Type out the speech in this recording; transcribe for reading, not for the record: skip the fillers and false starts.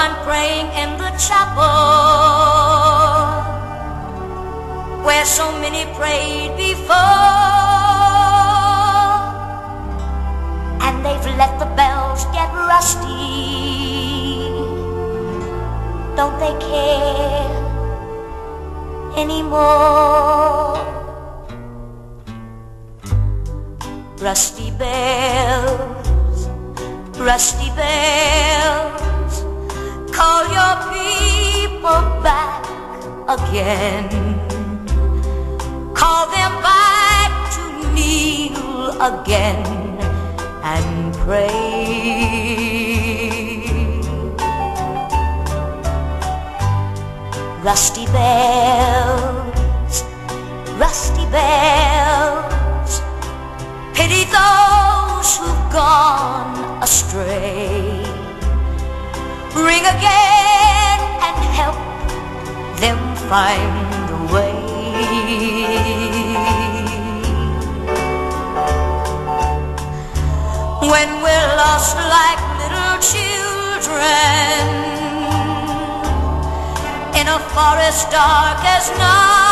I'm praying in the chapel where so many prayed before, and they've let the bells get rusty. Don't they care anymore? Rusty bells, rusty bells, call your people back again. Call them back to kneel again and pray. Rusty bells, rusty bells, pity those who've gone astray. Ring again and help them find the way. When we're lost like little children in a forest dark as night,